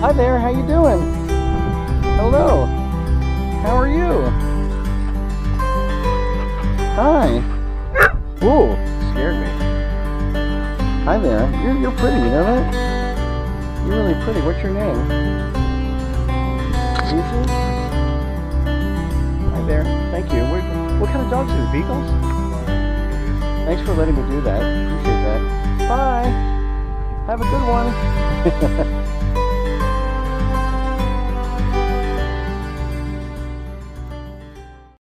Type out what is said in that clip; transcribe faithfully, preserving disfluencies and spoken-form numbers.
Hi there, how you doing? Hello. How are you? Hi. Ooh, scared me. Hi there. You're you're pretty, you know that? You're really pretty. What's your name? Susie? Hi there. Thank you. What, what kind of dogs are you? Beagles? Thanks for letting me do that. Appreciate that. Bye. Have a good one.